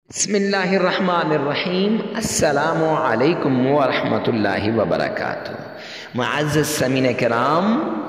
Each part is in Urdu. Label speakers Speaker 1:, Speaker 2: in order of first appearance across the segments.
Speaker 1: بسم اللہ الرحمن الرحیم۔ السلام علیکم ورحمۃ اللہ وبرکاتہ۔ معزز سامعین کرام،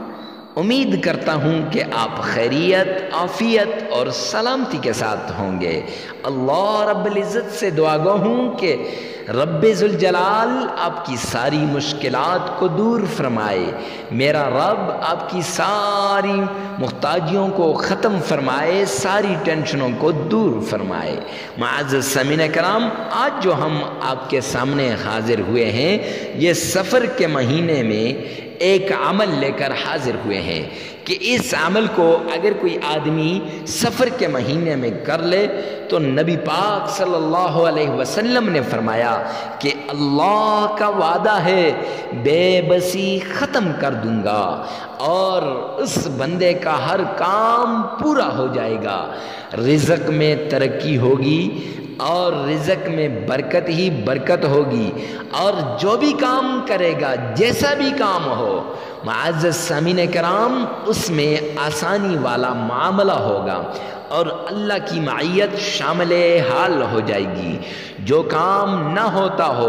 Speaker 1: امید کرتا ہوں کہ آپ خیریت، عافیت اور سلامتی کے ساتھ ہوں گے۔ اللہ رب العزت سے دعا گو ہوں کہ رب ذوالجلال آپ کی ساری مشکلات کو دور فرمائے، میرا رب آپ کی ساری محتاجیوں کو ختم فرمائے، ساری ٹینشنوں کو دور فرمائے۔ معزز سامعین کرام، آج جو ہم آپ کے سامنے حاضر ہوئے ہیں، یہ سفر کے مہینے میں ایک عمل لے کر حاضر ہوئے ہیں کہ اس عمل کو اگر کوئی آدمی سفر کے مہینے میں کر لے تو نبی پاک صلی اللہ علیہ وسلم نے فرمایا کہ اللہ کا وعدہ ہے بے بسی ختم کر دوں گا اور اس بندے کا ہر کام پورا ہو جائے گا، رزق میں ترقی ہوگی اور رزق میں برکت ہی برکت ہوگی، اور جو بھی کام کرے گا، جیسا بھی کام ہو، معزز سامعین کرام، اس میں آسانی والا معاملہ ہوگا اور اللہ کی معیت شامل حال ہو جائے گی۔ جو کام نہ ہوتا ہو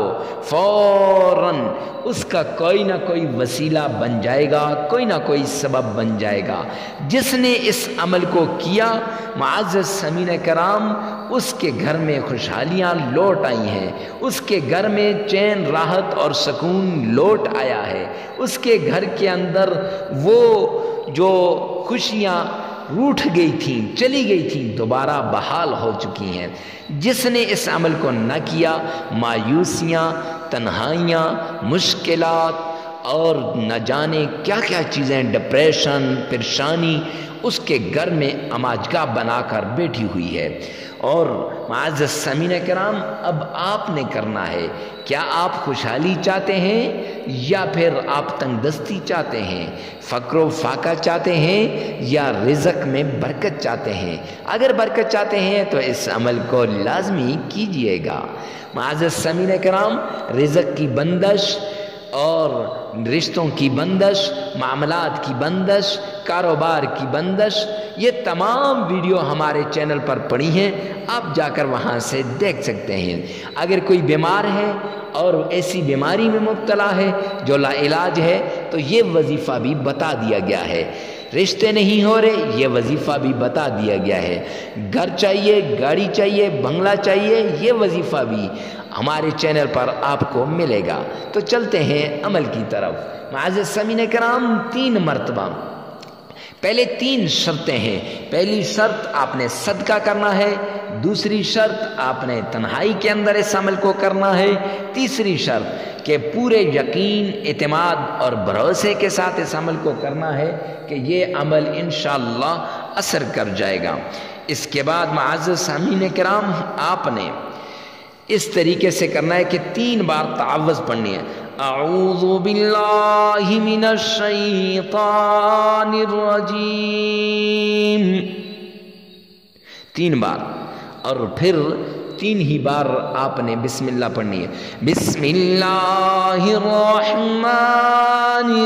Speaker 1: فوراً اس کا کوئی نہ کوئی وسیلہ بن جائے گا، کوئی نہ کوئی سبب بن جائے گا۔ جس نے اس عمل کو کیا، معزز سامعین کرام، اس کے گھر میں خوشحالیاں لوٹ آئی ہیں، اس کے گھر میں چین، راحت اور سکون لوٹ آیا ہے، اس کے گھر کے اندر وہ جو خوشیاں روٹھ گئی تھیں، چلی گئی تھیں، دوبارہ بحال ہو چکی ہیں۔ جس نے اس عمل کو نہ کیا، مایوسیاں، تنہائیاں، مشکلات اور نہ جانے کیا کیا چیزیں، ڈپریشن، پریشانی اس کے گھر میں اماجگاہ بنا کر بیٹھی ہوئی ہے۔ اور معزز سامعین کرام، اب آپ نے کرنا ہے، کیا آپ خوشحالی چاہتے ہیں یا پھر آپ تنگ دستی چاہتے ہیں، فقر و فاقہ چاہتے ہیں یا رزق میں برکت چاہتے ہیں؟ اگر برکت چاہتے ہیں تو اس عمل کو لازمی کیجئے گا۔ معزز سامعین کرام، رزق کی بندش اور رشتوں کی بندش، معاملات کی بندش، کاروبار کی بندش، یہ تمام ویڈیو ہمارے چینل پر پڑی ہیں، آپ جا کر وہاں سے دیکھ سکتے ہیں۔ اگر کوئی بیمار ہے اور ایسی بیماری میں مبتلا ہے جو لا علاج ہے تو یہ وظیفہ بھی بتا دیا گیا ہے۔ رشتے نہیں ہو رہے، یہ وظیفہ بھی بتا دیا گیا ہے۔ گھر چاہیے، گاڑی چاہیے، بنگلہ چاہیے، یہ وظیفہ بھی ہمارے چینل پر آپ کو ملے گا۔ تو چلتے ہیں عمل کی طرف۔ معزز سامعین کرام، 3 مرتبہ، پہلے 3 شرطیں ہیں۔ پہلی شرط آپ نے صدقہ کرنا ہے، دوسری شرط آپ نے تنہائی کے اندر اس عمل کو کرنا ہے، تیسری شرط کہ پورے یقین، اعتماد اور بھروسے کے ساتھ اس عمل کو کرنا ہے کہ یہ عمل انشاءاللہ اثر کر جائے گا۔ اس کے بعد معزز سامعین کرام، آپ نے اس طریقے سے کرنا ہے کہ 3 بار تعوذ پڑھنی ہے۔ اعوذ باللہ من الشیطان الرجیم، 3 بار، اور پھر 3 ہی بار آپ نے بسم اللہ پڑھنی ہے۔ بسم اللہ الرحمن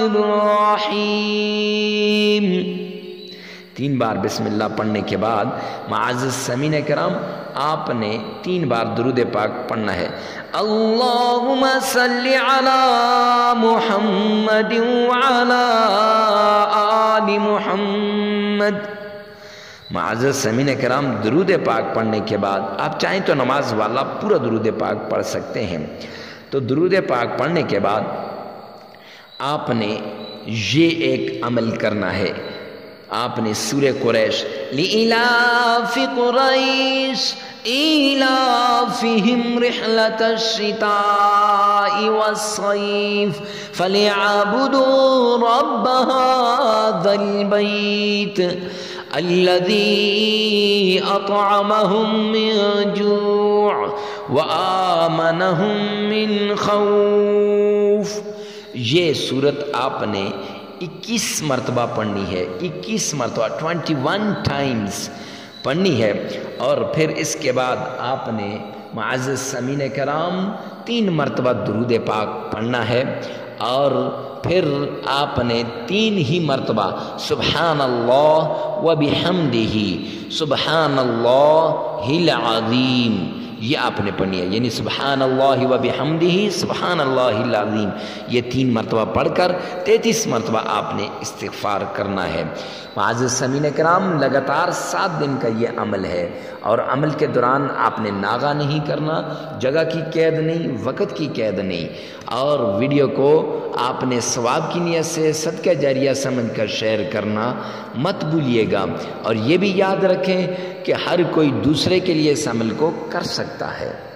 Speaker 1: الرحیم، 3 بار بسم اللہ پڑھنے کے بعد معزز سامعین کرام، آپ نے 3 بار درود پاک پڑھنا ہے۔ اللہم صلی علی محمد وعلی آل محمد۔ معزز سامعین کرام، درود پاک پڑھنے کے بعد آپ چاہیں تو نماز والا پورا درود پاک پڑھ سکتے ہیں۔ تو درود پاک پڑھنے کے بعد آپ نے یہ ایک عمل کرنا ہے۔ آپ نے سورہ قریش، لِإِلَافِ قُرَيْشٍ إِيلَافِهِمْ رِحْلَةَ الشِّتَاءِ وَالصَّيْفِ فَلْيَعْبُدُوا رَبَّ هَذَا الْبَيْتِ الَّذِي أَطْعَمَهُم مِّن جُوعٍ وَآمَنَهُم مِّن خوف۔ یہ سورت آپ نے 21 مرتبہ پڑھنی ہے، 21 مرتبہ، 21 ٹائمز پڑھنی ہے۔ اور پھر اس کے بعد آپ نے معزز سامعین کرام 3 مرتبہ درود پاک پڑھنا ہے، اور پھر آپ نے 3 ہی مرتبہ سبحان اللہ و بحمدہ سبحان اللہ العظیم، یہ آپ نے پڑھنی ہے، یعنی سبحان اللہ و بحمدہ سبحان اللہ العظیم، یہ 3 مرتبہ پڑھ کر 33 مرتبہ آپ نے استغفار کرنا ہے۔ معزز سامعین کرام، لگاتار 7 دن کا یہ عمل ہے، اور عمل کے دوران آپ نے ناغہ نہیں کرنا، جگہ کی قید نہیں، وقت کی قید نہیں، اور ویڈیو کو آپ نے ثواب کی نیت سے صدقہ جاریہ سمجھ کر شیئر کرنا مت بھولیے گا، اور یہ بھی یاد رکھیں کہ ہر کوئی دوسرے کے لیے اس عمل کو کر سکتا ہے۔